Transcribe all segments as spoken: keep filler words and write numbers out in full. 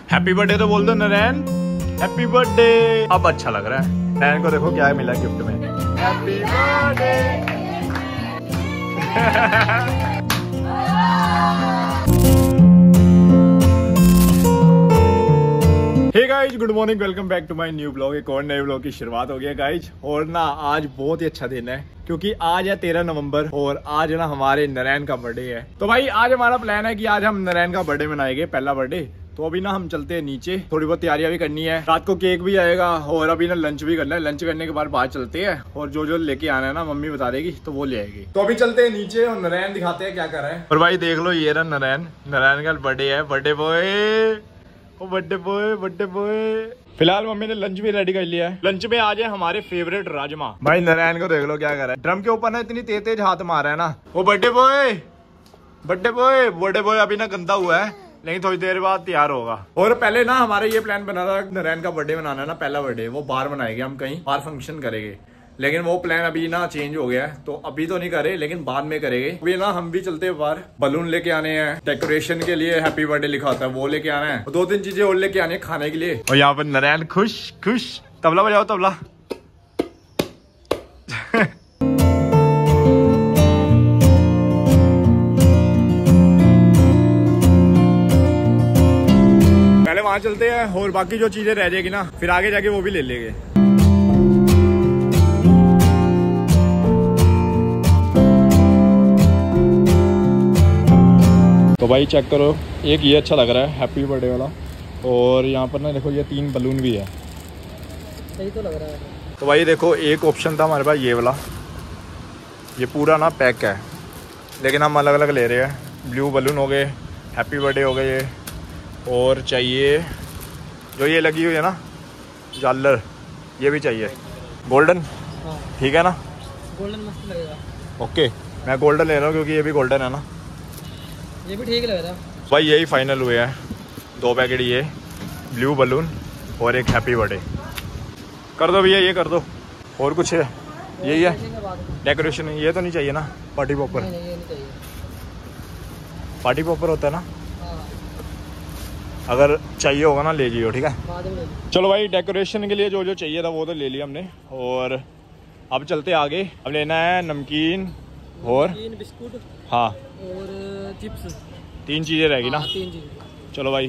Happy birthday तो बोल दो नरैन, हैप्पी बर्थडे। अब अच्छा लग रहा है। नरैन को देखो क्या मिला गिफ्ट में, happy birthday. Hey guys, good morning, welcome back to my new blog. एक और नए ब्लॉग की शुरुआत हो गई है गाइज। और ना आज बहुत ही अच्छा दिन है क्योंकि आज है तेरह नवंबर और आज ना हमारे नरैन का बर्थडे है। तो भाई आज हमारा प्लान है कि आज हम नरैन का बर्थडे मनाएंगे, पहला बर्थडे। तो अभी ना हम चलते हैं नीचे, थोड़ी बहुत तैयारियां भी करनी है, रात को केक भी आएगा और अभी ना लंच भी करना है। लंच करने के बाद बाहर चलते हैं और जो जो लेके आना है ना मम्मी बता देगी तो वो ले आएगी। तो अभी चलते हैं नीचे और नरैन दिखाते हैं क्या कर रहा है। और भाई देख लो ये रहा नरैन, नरैन का बर्थडे है, बर्थडे बॉय, ओ बर्थडे बॉय, बर्थडे बॉय। फिलहाल मम्मी ने लंच भी रेडी कर लिया है। लंच में आज है हमारे फेवरेट राजमा। भाई नरैन को देख लो क्या कर रहा है, ड्रम के ऊपर ना इतनी तेज तेज हाथ मारा है ना। वो birthday boy, birthday boy, birthday boy अभी ना गंदा हुआ है लेकिन थोड़ी देर बाद तैयार होगा। और पहले ना हमारा ये प्लान बना था नरैन का बर्थडे मनाना है ना, पहला बर्थडे वो बाहर मनाएंगे, हम कहीं बाहर फंक्शन करेंगे। लेकिन वो प्लान अभी ना चेंज हो गया है, तो अभी तो नहीं करे लेकिन बाद में करेंगे। अभी ना हम भी चलते हैं बाहर, बलून लेके आने हैं, डेकोरेशन के लिए हैप्पी बर्थडे लिखा होता है वो लेके आना है, दो तीन चीजें और लेके आने खाने के लिए। और यहाँ पर नरैन खुश खुश, तबला बजाओ तबला। पहले वहां चलते हैं और बाकी जो चीजें रह जाएगी ना फिर आगे जाके वो भी ले लेंगे। तो भाई चेक करो, एक ये अच्छा लग रहा है हैप्पी बर्थडे वाला, और यहाँ पर ना देखो ये तीन बलून भी है, सही तो लग रहा है। तो भाई देखो एक ऑप्शन था हमारे पास ये वाला, ये पूरा ना पैक है, लेकिन हम अलग अलग ले रहे हैं। ब्लू बलून हो गए, हैप्पी बर्थडे हो गए ये, और चाहिए जो ये लगी हुई है ना झालर, ये भी चाहिए गोल्डन। हाँ। ठीक है ना, गोल्डन मस्त लगेगा। ओके मैं गोल्डन ले रहा हूँ क्योंकि ये भी गोल्डन है ना, ये भी ठीक लग रहा है। भाई यही फाइनल हुए हैं, दो पैकेट ये ब्लू बलून और एक हैप्पी बर्थडे। कर दो भैया, ये कर दो। और कुछ है? यही है डेकोरेशन, ये तो नहीं चाहिए ना पार्टी पॉपर? नहीं, नहीं, ये नहीं चाहिए। पार्टी पॉपर होता है ना, हाँ। अगर चाहिए होगा ना ले जियो, ठीक है। बाद में ले लो। चलो भाई डेकोरेशन के लिए जो जो चाहिए था वो तो ले लिया हमने, और अब चलते आगे। अब लेना है नमकीन और तीन बिस्कुट हाँ और चिप्स, तीन चीजें रहेगी ना। हाँ, तीन चीजें। चलो भाई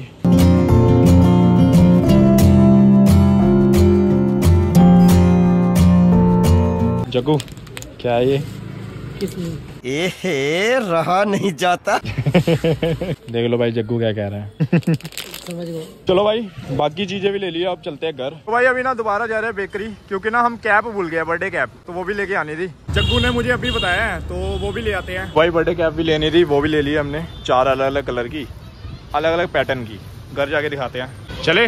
जग्गू क्या है ये? ए रहा नहीं जाता। देख लो भाई जग्गू क्या कह रहा है। समझ गए। चलो भाई बाकी चीजें भी ले लिया, अब चलते हैं घर। तो भाई अभी ना दोबारा जा रहे हैं बेकरी क्योंकि ना हम कैप भूल गए, बर्थडे कैप, तो वो भी लेके आनी थी। जग्गू ने मुझे अभी बताया है तो वो भी ले आते हैं। भाई बर्थडे कैप भी लेनी थी, वो भी ले ली हमने, चार अलग अलग कलर की, अलग अलग पैटर्न की। घर जाके दिखाते हैं। चले,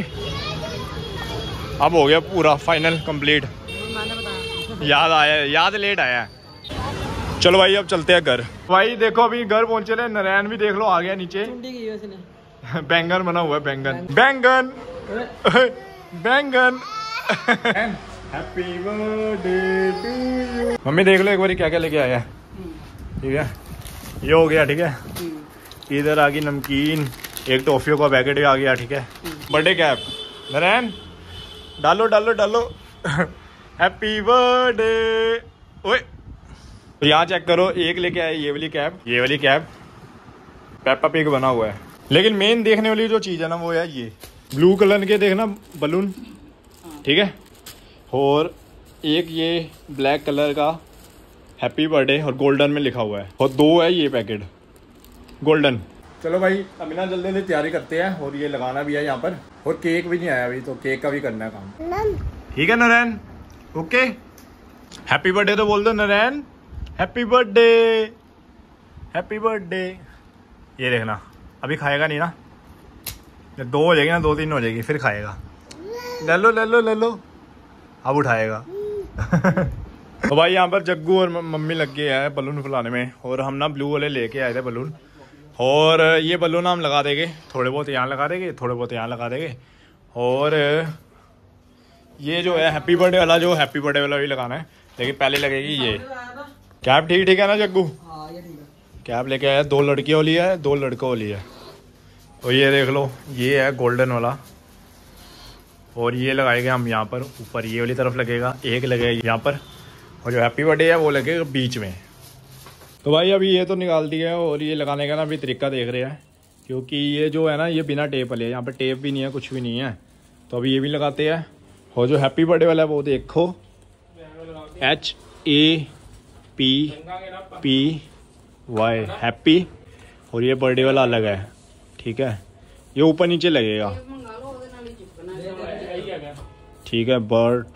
अब हो गया पूरा फाइनल कंप्लीट। याद आया, याद लेट आया। चलो भाई अब चलते हैं घर। भाई देखो अभी घर पहुंचे रहे, नरैन भी देख लो आ गया नीचे। बैंगन बना हुआ है, बैंगन बैंगन बैंगन। Happy birthday to you. Mummy देख लो एक बार क्या क्या लेके आया है, ठीक है। ये हो गया, ठीक है। इधर आ गई नमकीन, एक टॉफियों का पैकेट भी आ गया, ठीक है। बर्थडे कैप नरैन डालो डालो डालो। Happy birthday. ओए तो यहाँ चेक करो, एक लेके आए ये वाली कैप, ये वाली कैप पेप्पा पिग बना हुआ है। लेकिन मेन देखने वाली जो चीज़ है ना वो है ये ब्लू कलर के, देखना बलून, ठीक है। और एक ये ब्लैक कलर का हैप्पी बर्थडे और गोल्डन में लिखा हुआ है, और दो है ये पैकेट गोल्डन। चलो भाई अभी ना जल्दी जल्दी तैयारी करते हैं, और ये लगाना भी है यहाँ पर, और केक भी नहीं आया अभी, तो केक का भी करना है काम, ठीक है नरैन। ओके हैप्पी बर्थडे तो बोल दो Narain, happy birthday, happy birthday. ये देखना अभी खाएगा नहीं ना, दो हो जाएगी ना, दो तीन हो जाएगी फिर खाएगा। ले लो ले लो ले लो, अब उठाएगा। तो भाई यहाँ पर जग्गू और मम्मी लग गए हैं बलून फुलाने में, और हम ना ब्लू वाले लेके आए थे बलून, और ये बलून हम लगा देंगे, थोड़े बहुत यहाँ लगा देंगे, थोड़े बहुत यहाँ लगा देंगे। और ये जो है हैप्पी बर्थडे वाला, जो हैप्पी बर्थडे वाला भी लगाना है, लेकिन पहले लगेगी ये कैप। ठीक ठीक है ना जग्गू? हाँ ये ठीक है। कैप लेके आया, दो लड़कियों वाली है, दो लड़कों वाली है, तो ये देख लो, ये है गोल्डन वाला और ये लगाएंगे हम यहाँ पर ऊपर, ये वाली तरफ लगेगा, एक लगेगा यहाँ पर और जो हैप्पी बर्थडे है वो लगेगा बीच में। तो भाई अभी ये तो निकाल दिया है और ये लगाने का ना अभी तरीका देख रहे हैं, क्योंकि ये जो है ना ये बिना टेप वाले है, यहाँ पर टेप भी नहीं है, कुछ भी नहीं है। तो अभी ये भी लगाते हैं और जो हैप्पी बर्थडे वाला है वो देखो, H A P P Y happy, और ये बर्थडे वाला अलग है, ठीक है। ये ऊपर नीचे लगेगा, ठीक है, बर्थ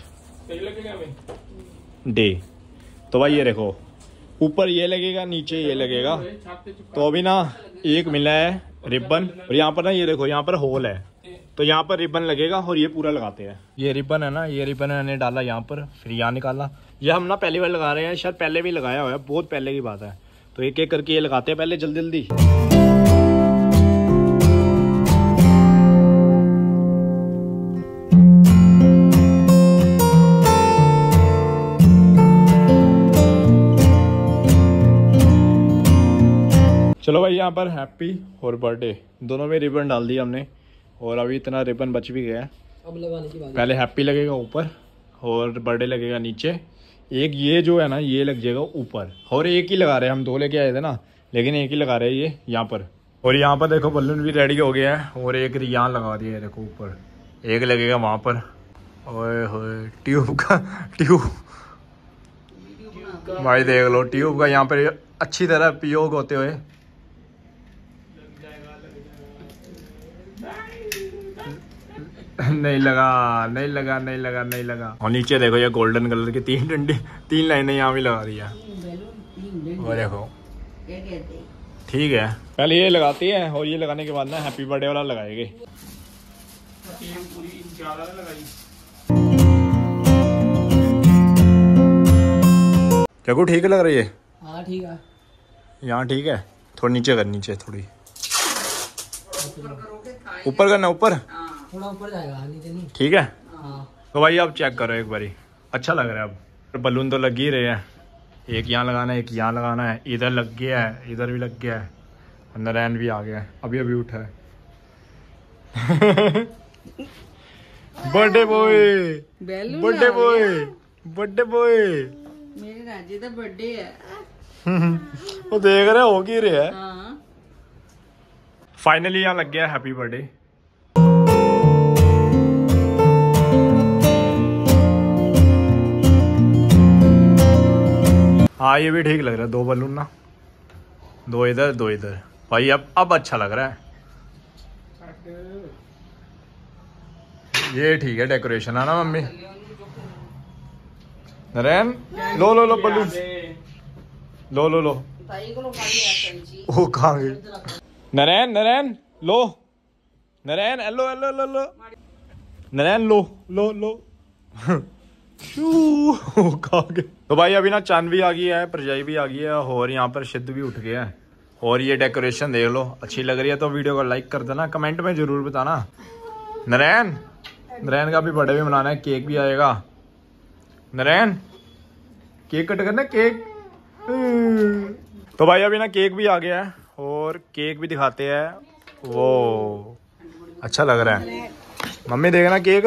डे। तो भाई ये देखो, ऊपर ये लगेगा, नीचे ये लगेगा। तो अभी ना एक मिला है रिबन, और यहाँ पर ना ये देखो यहाँ पर होल है, तो यहाँ पर रिबन लगेगा और ये पूरा लगाते हैं। ये रिबन है ना, ये रिबन मैंने डाला यहाँ पर, फिर यहाँ निकाला। ये हम ना पहली बार लगा रहे हैं, शायद पहले भी लगाया हुआ है, बहुत पहले की बात है। तो एक एक करके ये लगाते हैं पहले जल्दी जल्दी। चलो भाई, यहाँ पर हैप्पी और बर्थडे दोनों में रिबन डाल दिया हमने, और अभी इतना रिबन बच भी गया है। अब लगाने की बात, पहले हैप्पी लगेगा ऊपर और बर्थडे लगेगा नीचे। एक ये जो है ना ये लग जाएगा ऊपर, और एक ही लगा रहे हैं हम, दो लेके आए थे ना, लेकिन एक ही लगा रहे हैं ये यहाँ पर। और यहाँ पर देखो बलून भी रेडी हो गया है, और एक यहाँ लगा दिया है देखो ऊपर, एक लगेगा वहाँ पर। ओए होए ट्यूब का ट्यूब भाई देख लो, ट्यूब का यहाँ पर अच्छी तरह प्रयोग होते हुए। नहीं लगा नहीं लगा नहीं लगा नहीं लगा। और नीचे देखो ये गोल्डन कलर की तीन डंडी, तीन लाइनें यहाँ भी लगा दिया। और देखो ठीक है, पहले ये लगाती है और ये लगाने के बाद ना हैप्पी बर्थडे वाला लगाएंगे। क्या ठीक लग रही है? हाँ ठीक है, यहाँ ठीक है, थोड़ी नीचे कर, नीचे थोड़ी ऊपर करना, ऊपर थोड़ा ऊपर जाएगा, नीचे नहीं, ठीक है। हाँ। तो भाई अब चेक करो एक बारी, अच्छा लग रहा है। अब बलून तो लग ही रहे हैं, एक यहाँ लगाना है, एक यहाँ लगाना है, इधर लग गया है, इधर भी लग गया है, नरैन भी आ गया है, अभी अभी उठा है। Birthday boy, birthday boy, birthday boy, मेरे राजे का बर्थडे है। वो देख रहे हो ही रहे हैं। हाँ। फाइनली यहाँ लग गया हैप्पी बर्थडे। हाँ ये भी ठीक लग रहा है, दो बलून ना, दो इधर दो इधर। भाई अब अब अच्छा लग रहा है, ये ठीक है डेकोरेशन है ना मम्मी। नरैन लो लो लो बलून लो लो लो, वो कहाँ गई? नरैन नरैन लो, नरैन एलो एलो लो लो, नरैन लो लो लो। कहाँ गए? तो भाई अभी ना चांद भी आ गई है, परजाई भी आ गई है, और यहाँ पर सिद्ध भी उठ गया है। और ये डेकोरेशन देख लो, अच्छी लग रही है तो वीडियो को लाइक कर देना, कमेंट में जरूर बताना। नरैन नरैन का भी बर्थडे भी मनाना है, केक भी आएगा। नरैन केक कट करना, केक। तो भाई अभी ना केक भी आ गया है, और केक भी दिखाते हैं। वो अच्छा लग रहा है, मम्मी देखना केक,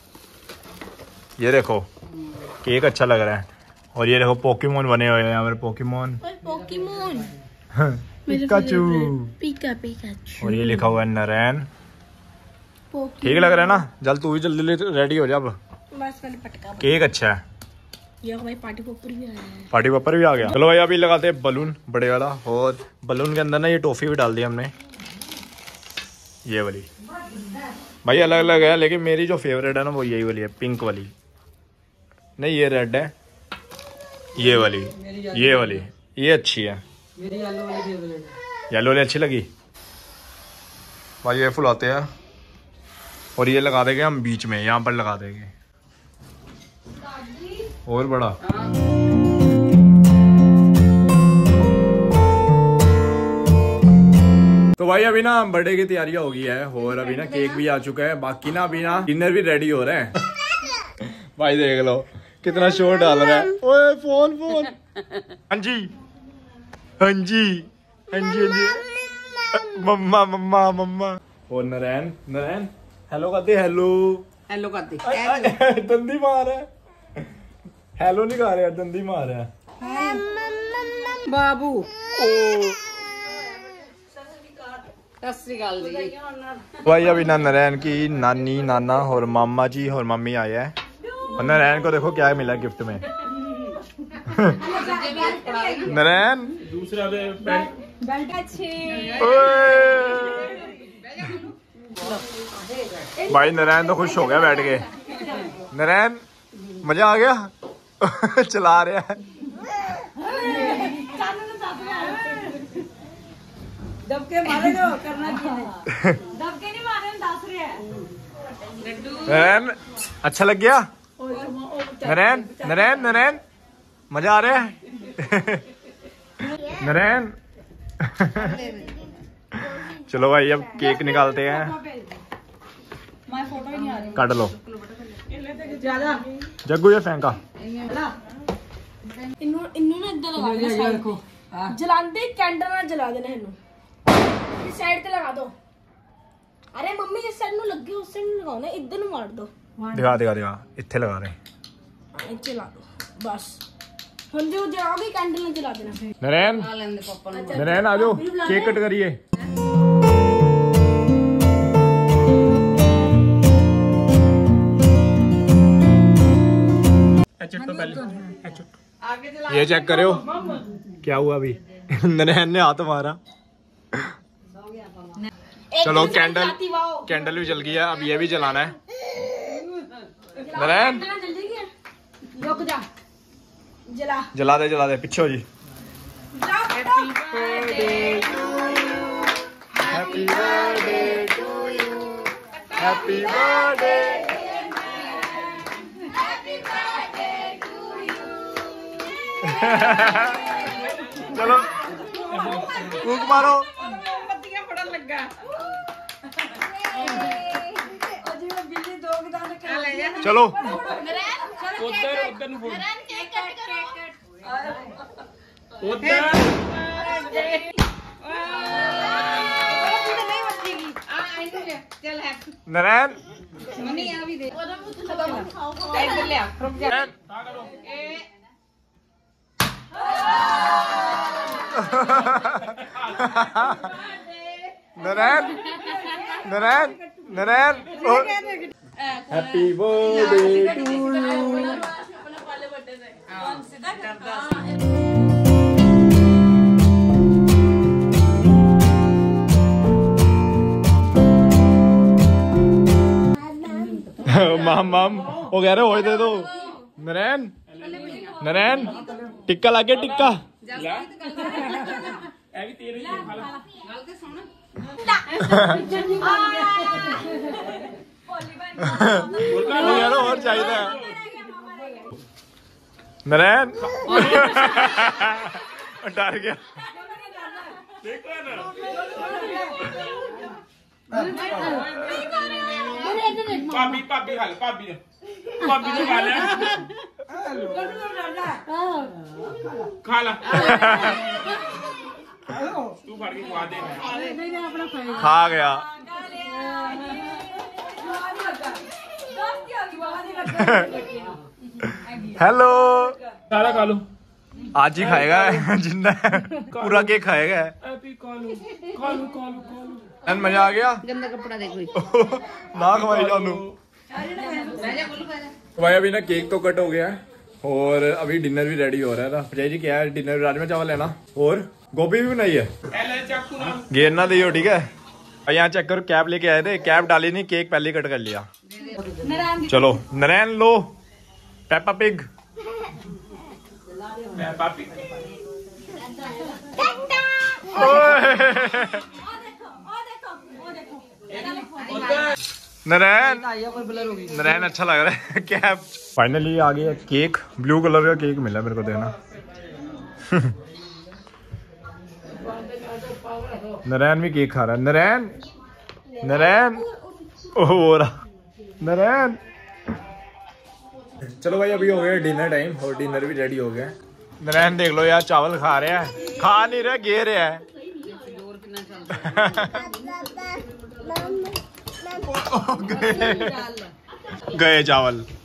ये देखो केक अच्छा लग रहा है। और ये देखो पोकेमोन बने हुए हैं यहाँ पर, Pokemon Pokemon Pikachu, pika Pikachu. और ये लिखा हुआ है नरैन। ठीक लग रहा है ना? जल्द तू भी जल्दी रेडी हो जा अब, बस पहले पटका। केक अच्छा है। ये भाई पार्टी पॉपर भी आया है, पार्टी पॉपर भी आ गया। चलो भाई अभी लगाते हैं बलून बड़े वाला, और बलून के अंदर ना ये टॉफी भी डाल दी हमने, ये वाली। भाई अलग अलग है, लेकिन मेरी जो फेवरेट है ना वो यही वाली है, पिंक वाली नहीं, ये रेड है, ये वाली, ये वाली, ये अच्छी है। मेरी येलो वाली फेवरेट है। येलो वाली अच्छी लगी। भाई ये फुलाते हैं, और ये लगा देंगे हम बीच में, यहाँ पर लगा देंगे और बड़ा। तो भाई अभी ना बर्थडे की तैयारियां हो गई है, और अभी ना केक भी आ चुका है, बाकी ना अभी ना डिनर भी रेडी हो रहे हैं। भाई देख लो कितना शोर डाल रहा है। ओए फोन फोन। हाँ जी हाँ जी हाँ जी हाँ जी मम्मा मम्मा मम्मा। और नरैन नरैन हेलो कहते हेलो हेलो करती दंदी मार है। हेलो नहीं खा रहा दंदी मार है बाबू। ओ भाई अभी ना नरैन की नानी नाना और मामा जी और मम्मी आए हैं और नरैन को देखो क्या मिला गिफ्ट में। नरैन दूसरा भाई नरैन तो खुश हो गया बैठ के। नरैन मजा आ गया चला रहा है। दबके मारे दो करना चाहिए। दबके नहीं मारे दस रहे हैं। नरैन अच्छा लग गया। नरैन नरैन नरैन मजा आ रहा है। नरैन चलो भाई अब केक निकालते हैं। काट लो जग्गू ये फेंका। इन्नू इन्नू ना इधर लगा देना देखो जलांदे कैंडल ना जला देना इन्नू इस साइड पे लगा दो। अरे मम्मी जिस साइड नु लगी उस साइड नु लगाओ ना इधर नु मार दो। दिखा दिखा दिखा इत्थे लगा रहे इत्थे ला दो बस हम जो जलाओगे कैंडल ना जला देना। नरैन नरैन आ जाओ केक कट करिए। ये चेक करो क्या हुआ अभी। नरैन ने हाथ मारा। चलो कैंडल कैंडल भी जल गई है अब ये भी जलाना है। नरैन रुक जा जला जला दे जला दे पीछे हो जी। Happy birthday to you happy birthday चलो फूंक मारो। चलो Narain Narain Narain Narain happy birthday to you. Mom mom वो कह रहे हो दे दो। नरैन नरैन टिक्का लागे टिक्का और चाहिए नरैन डर गया। भाभी भाभी खा ले भाभी ने भाभी ने खा ले खा ला तू फड़ के खवा दे। खा गया। हेलो सारा खा लो आज ही खाएगा जिंदा पूरा केक खाएगा। हैप्पी खा लो खा लो खा लो खा लो। मजा आ गया। गंदा कपड़ा देखो ना खवाई जानू। भाई अभी ना केक तो कट हो गया है और अभी डिनर भी रेडी हो रहा है। भजाई जी क्या है डिनर राजमा चावल है ना और गोभी भी बनाई है। घेर ना दियो ठीक है। और यहाँ चेक करो कैप लेके आए थे कैप डाली नहीं केक पहले कट कर लिया। चलो नरैन लो पेप्पा पिग। पापी नरैन नरैन अच्छा लग रहा है कैप। फाइनली आ गया केक ब्लू कलर का केक मिला मेरे को देना। नरैन भी केक खा रहा है। नरैन नरैन ओह हो रहा नरैन। चलो भाई अभी हो गया डिनर टाइम और डिनर भी रेडी हो गया। नरैन देख लो यार चावल खा रहे हैं खा नहीं रहे गे रहे हैं। गए चावल।